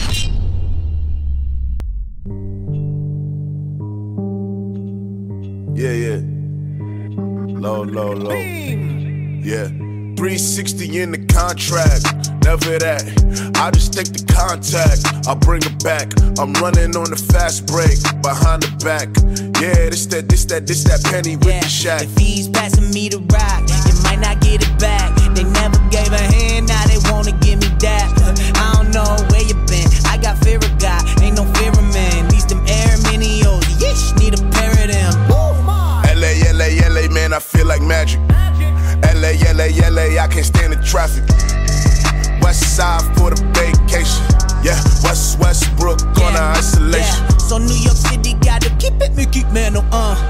Yeah. Low. Yeah. 360 in the contract. Never that. I just take the contact. I bring it back. I'm running on the fast break. Behind the back. Yeah, this that penny with the shack. The fees passing me the rock. You might not get it back. They never gave a hand. Now they wanna give me that. I don't know where you been. I got fear of God. Ain't no fear of man. These them air minios. Yeesh, need a pair of them. LA, man, I feel like magic. LA, I can't stand the traffic. West side for the vacation. Yeah, Westbrook on the isolation. So New York City gotta keep it Mickey Mantle,